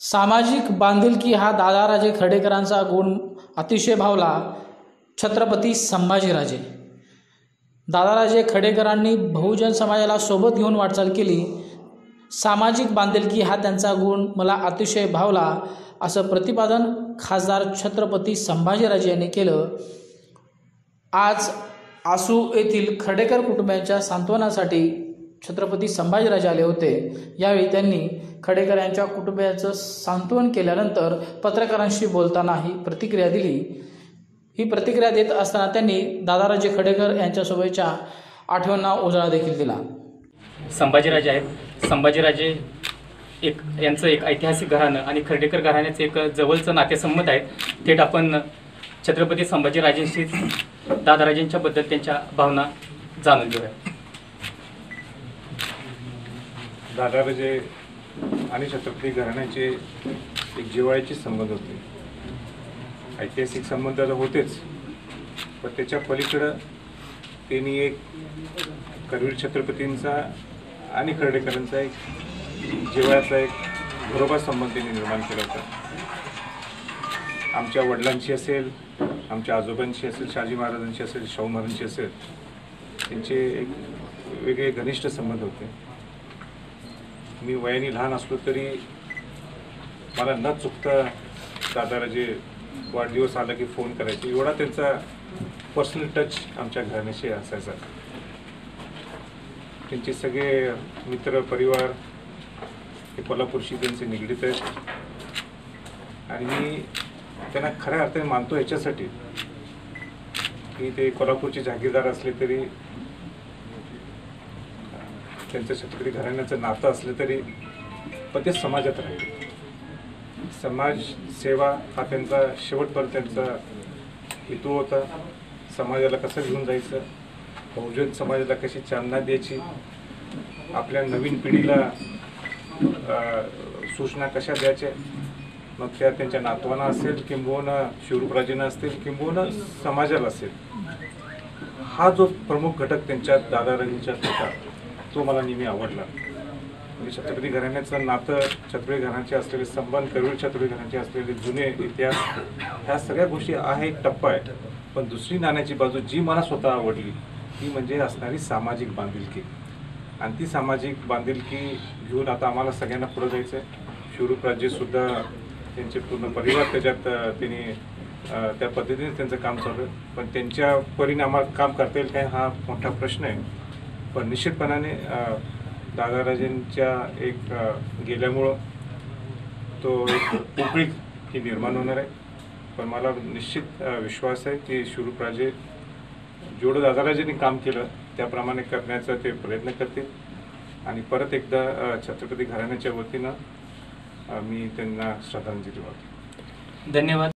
सामाजिक बांधिलकी हा दादाराजे खर्डेकरांचा गुण अतिशय भावला छत्रपती संभाजीराजे। दादाराजे खर्डेकरांनी बहुजन समाजाला सोबत घेऊन वाटचाल केली। सामाजिक बांधिलकी हा त्यांचा गुण मला अतिशय भावला असं प्रतिपादन खासदार छत्रपती संभाजीराजे यांनी केलं। आज आसू येथील खर्डेकर कुटुंबियांच्या सांत्वनासाठी छत्रपती संभाजीराजे आले होते। यावेळी त्यांनी खर्डेकर यांच्या कुटुंबियांचं सांत्वन केल्यानंतर पत्रकारांशी बोलताना ही प्रतिक्रिया दिली। ही प्रतिक्रिया देत असताना त्यांनी दादाराजे खर्डेकर यांच्यासोबतच्या आठवणींना उजाळा देखील दिला। संभाजीराजे आहेत। संभाजीराजे यांचं एक ऐतिहासिक घराणं आणि खर्डेकर घराण्याचं एक जवळचं नातेसंबंध आहे। थेट आपण छत्रपती संभाजीराजेंशी दादाराजेंच्या बद्दल त्यांच्या भावना जाणून घेऊया। दादाराजे आणि छत्रपती घराण्याचे एक जिव्हाळ्याचे संबंध होते। ऐतिहासिक संबंध तर होतेच, पण त्याच्या पलीकडं त्यांनी एक करवीर छत्रपतींचा आणि खर्डेकरांचा एक जिव्हाळ्याचा एक घरोबा संबंध त्यांनी निर्माण केला होता। आमच्या वडिलांशी असेल, आमच्या आजोबांशी असेल, शहाजी महाराजांशी असेल, शाहू महाराजांशी असेल, त्यांचे एक वेगळे घनिष्ठ संबंध होते। मी वयाने लहान असलो तरी मला न चुकता दादाराजे वाढदिवस आला की फोन करायचे, एवढा त्यांचा पर्सनल टच आमच्या घराण्याशी असायचा। त्यांचे सगळे मित्र परिवार हे कोल्हापूरशी त्यांचे निगडीत आहेत आणि मी त्यांना खऱ्या अर्थाने मानतो याच्यासाठी की ते कोल्हापूरचे जागीरदार असले तरी, त्यांचं छत्रपती घराण्याचं नातं असलं तरी, पण ते समाजात राहिले। समाज सेवा हा त्यांचा शेवटपर्यंत त्यांचा हेतू होता। समाजाला कसं घेऊन जायचं, बहुजन समाजाला कशी चालना द्यायची, आपल्या नवीन पिढीला सूचना कशा द्यायच्या, मग त्या त्यांच्या नातवांना असेल किंबहुना शिवरूपराजेंना असतील किंबहुना समाजाला असेल, हा जो प्रमुख घटक त्यांच्या दादाराजेंच्यात होता तो मला नेहमी आवडला। म्हणजे छत्रपती घराण्याचं नातं, छत्रपती घराण्याचे असलेले संबंध, करवीर छत्रपती घराण्याचे असलेले जुने इतिहास, ह्या सगळ्या गोष्टी आहे एक टप्पा आहे। पण दुसरी नाण्याची बाजू जी मला स्वतः आवडली ती म्हणजे असणारी सामाजिक बांधिलकी। आणि ती सामाजिक बांधिलकी घेऊन आता आम्हाला सगळ्यांना पुढे जायचं आहे। शिवरूपराजेसुद्धा त्यांचे पूर्ण परिवार त्याच्यात त्यांनी त्या पद्धतीने त्यांचं काम चालू आहे, पण त्यांच्या परीने आम्हाला काम करता येईल काय हा मोठा प्रश्न आहे। पण निश्चितपणाने दादाराजेंच्या एक गेल्यामुळं तो एक पोकळी ही निर्माण होणार आहे। पण मला निश्चित विश्वास आहे की शिवरूपराजे जेवढं दादाराजेंनी काम केलं त्याप्रमाणे करण्याचा ते प्रयत्न करतील आणि परत एकदा छत्रपती घराण्याच्या वतीनं मी त्यांना श्रद्धांजली वाहतो। धन्यवाद।